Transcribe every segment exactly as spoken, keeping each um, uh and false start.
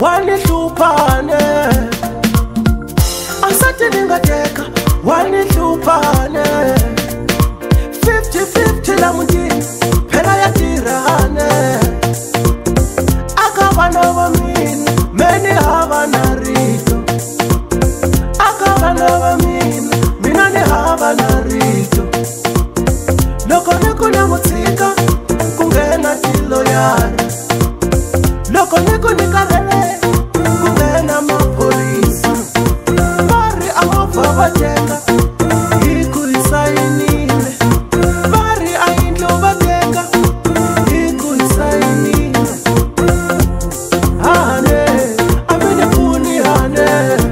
wani hlupane asathi ningateka wani hlupane fifty fifty la mutini phela ya tirhane aka vana va mina meni hava na rito aka vana va mina mina ni hava na rito loko ni ku na mutsika ku nghena tiloyara loko ni ku ni karhele ku nghena maphorisa va ri a movha va teka hi ku hi sayinile va ri a yindlu va teka hi ku hi sayinile hane a mi ni pfuni hane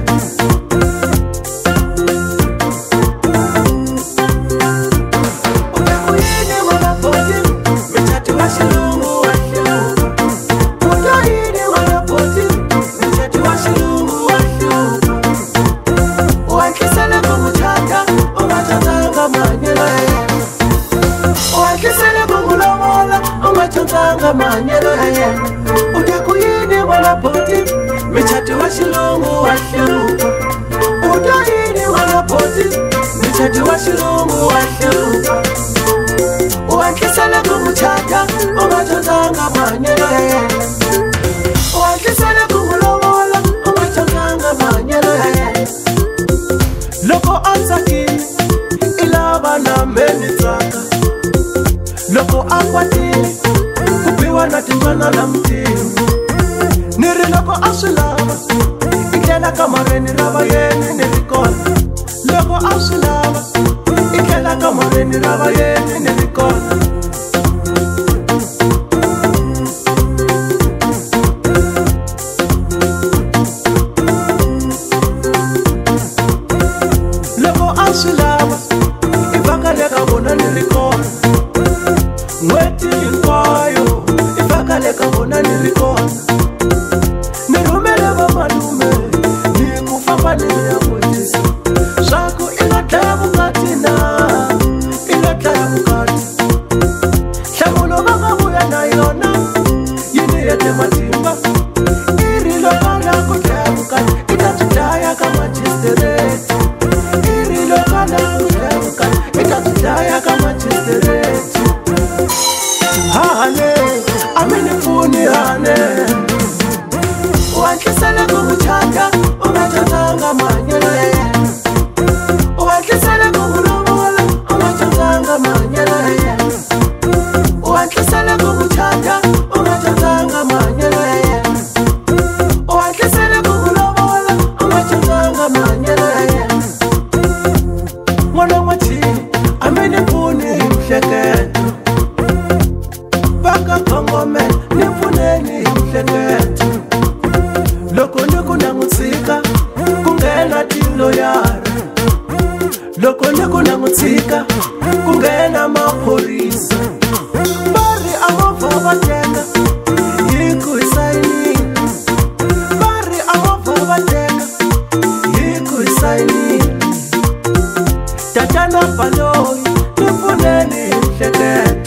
manyelo ya yena utakuyini wala poti michati wa shilungu wa hlupa utayini wala poti michati wa shilungu wa hlupa uwankisele kumuchata umatotanga manyelo ya yena uwankisele kumulomola umatotanga manyelo ya yena loko ansakini ilava na menitsaka loko akwatini na timana la mtimu niri loko aswilava ikela kamareni rava yeni nirikona loko aswilava ikela kamareni rava yeni nirikona loko aswilava ivakaleka vona nirikona nweti hinkwayo leka vona ni ri kona ni rhumele va malume ni ku famba ni ya vutisa swaku i nga dlaya vukati na i nga dlaya vukati nhlamulo va nga vuya na yona yi ni hete matimba i ri loko na ku dlaya vukati i ta byi dlaya ka majistreti i ri loko na ku dlaya vukati i ta byi dlaya ka majistreti hane amini pfuni hane uwantlisele kumuchata ungatshotanga manyelo ya yena uwantlisele kumulomola ungatshotanga manyelo ya yena uwantlisele kumuchata ungatshotanga manyelo ya yena uwantlisele kumulomola ungatshotanga manyelo ya yena n'wana n'wachini amini pfuni hi mihleketo baka kongomela ni pfuneni hi mihleketo loko ni ku langutsika ku nghena tiloyara loko ni ku langutsika ku nghena maphorisa va ri a movha va teka hi ku hi sayinile va ri a movha va teka hi ku hi sayinile tatana baloyi ni pfuneni hi mihleketo